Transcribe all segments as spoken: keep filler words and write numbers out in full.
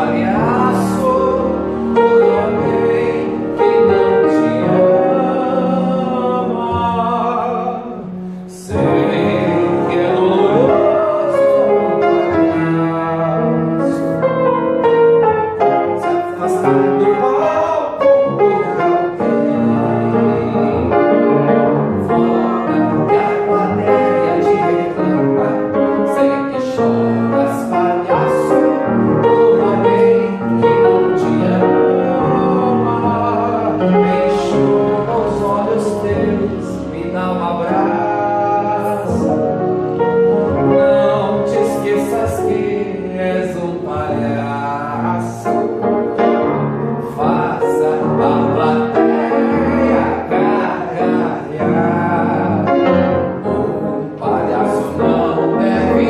palhaço por alguém que não te ama. Sei que é doloroso se afastar do palco por alguém fora que a plateia te reclama. Sei que choras, palhaço, por alguém que não te ama. Enxuga os olhos teus, me dá um abraço. Não te esqueças que és um palhaço. Faça a plateia gargalhar. Um palhaço não deve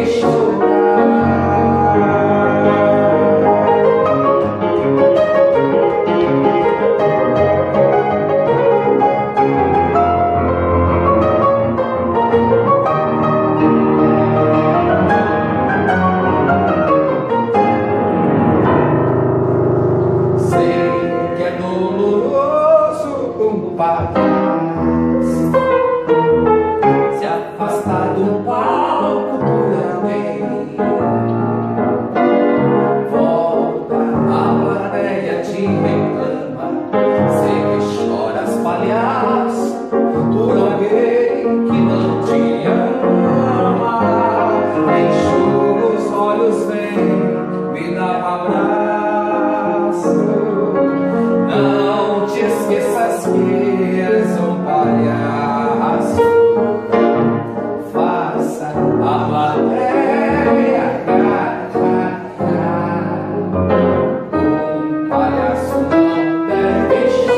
se afastar do palco por alguém. Volta, a plateia te reclama. Sei que choras, palhaço, por alguém que não te ama. Enxuga os olhos, vem, me dá um abraço. Não te esqueças que és um palhaço. Faça a plateia gargalhar. Um palhaço não deve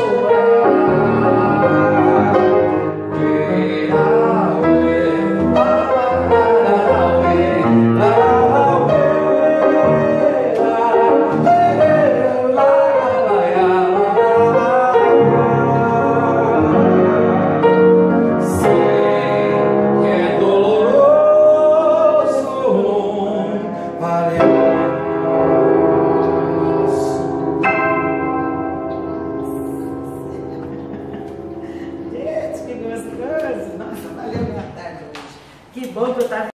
chorar. Pirauê, parauê, parauê, Gente, que gostoso! Nossa, valeu minha tarde hoje. Que bom que eu estava